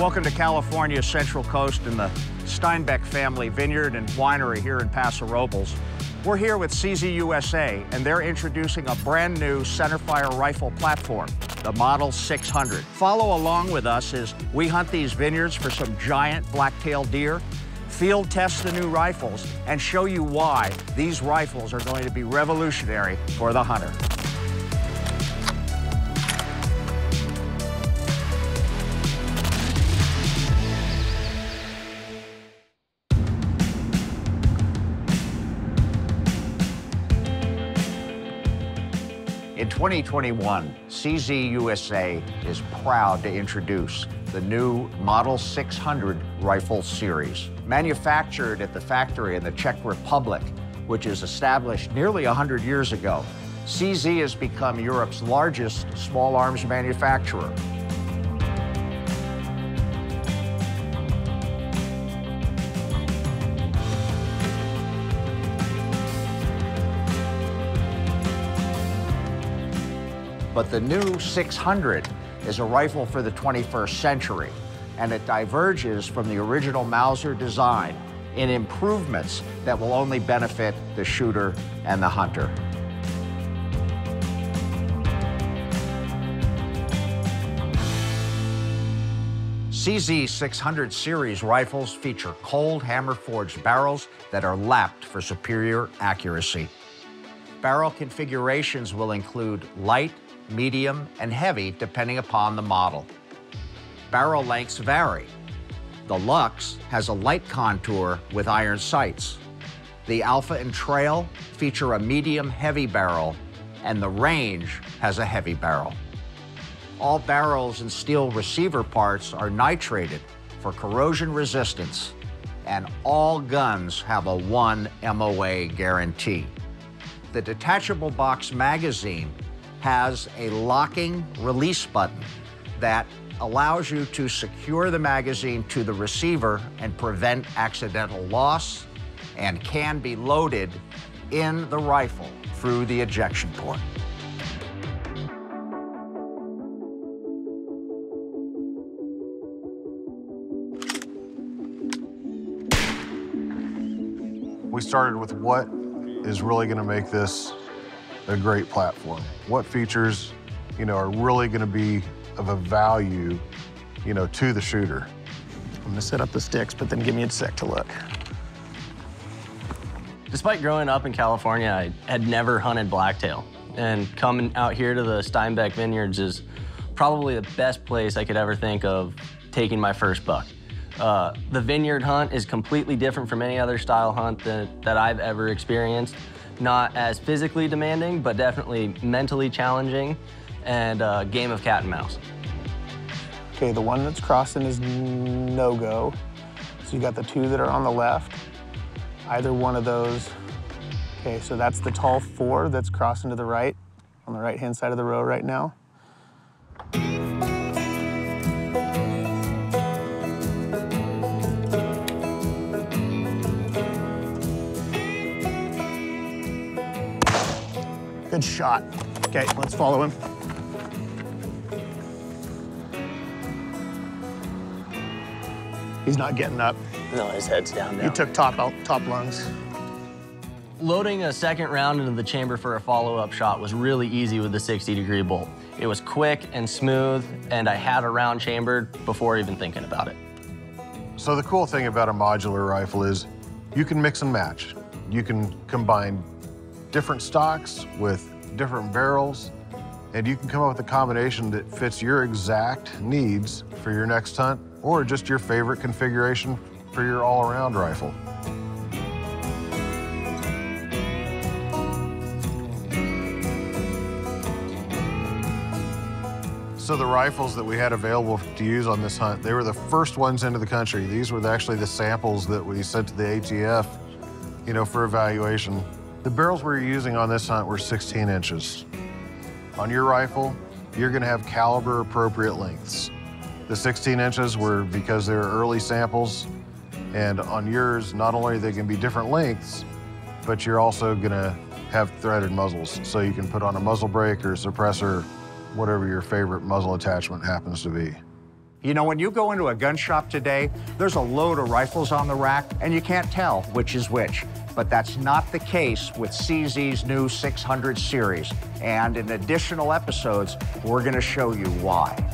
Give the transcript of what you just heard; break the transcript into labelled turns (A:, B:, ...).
A: Welcome to California's Central Coast and the Steinbeck family vineyard and winery here in Paso Robles. We're here with CZ USA, and they're introducing a brand new centerfire rifle platform, the Model 600. Follow along with us as we hunt these vineyards for some giant blacktail deer, field test the new rifles, and show you why these rifles are going to be revolutionary for the hunter. In 2021, CZ USA is proud to introduce the new Model 600 rifle series. Manufactured at the factory in the Czech Republic, which is established nearly 100 years ago, CZ has become Europe's largest small arms manufacturer. But the new 600 is a rifle for the 21st century, and it diverges from the original Mauser design in improvements that will only benefit the shooter and the hunter. CZ 600 series rifles feature cold hammer-forged barrels that are lapped for superior accuracy. Barrel configurations will include light, medium, and heavy depending upon the model. Barrel lengths vary. The Lux has a light contour with iron sights. The Alpha and Trail feature a medium-heavy barrel, and the Range has a heavy barrel. All barrels and steel receiver parts are nitrated for corrosion resistance, and all guns have a 1 MOA guarantee. The detachable box magazine has a locking release button that allows you to secure the magazine to the receiver and prevent accidental loss, and can be loaded in the rifle through the ejection port.
B: We started with what is really going to make this a great platform. What features, are really going to be of a value, to the shooter.
C: I'm going to set up the sticks, but then give me a sec to look.
D: Despite growing up in California, I had never hunted blacktail. And coming out here to the Steinbeck Vineyards is probably the best place I could ever think of taking my first buck. The vineyard hunt is completely different from any other style hunt that I've ever experienced. Not as physically demanding, but definitely mentally challenging, and a game of cat and mouse.
C: Okay, the one that's crossing is no-go. So you got the two that are on the left. Either one of those. Okay, so that's the tall 4 that's crossing to the right, on the right-hand side of the row right now. Good shot. Okay, let's follow him. He's not getting up.
D: No, his head's down now.
C: He took top lungs.
D: Loading a second round into the chamber for a follow-up shot was really easy with the 60-degree bolt. It was quick and smooth, and I had a round chambered before even thinking about it.
B: So the cool thing about a modular rifle is you can mix and match. You can combine different stocks with different barrels, and you can come up with a combination that fits your exact needs for your next hunt, or just your favorite configuration for your all-around rifle. So the rifles that we had available to use on this hunt, they were the first ones into the country. These were actually the samples that we sent to the ATF, for evaluation. The barrels we're using on this hunt were 16 inches. On your rifle, you're gonna have caliber appropriate lengths. The 16 inches were because they were early samples, and on yours, not only are they gonna be different lengths, but you're also gonna have threaded muzzles, so you can put on a muzzle brake or suppressor, whatever your favorite muzzle attachment happens to be.
A: You know, when you go into a gun shop today, there's a load of rifles on the rack, and you can't tell which is which. But that's not the case with CZ's new 600 series. And in additional episodes, we're going to show you why.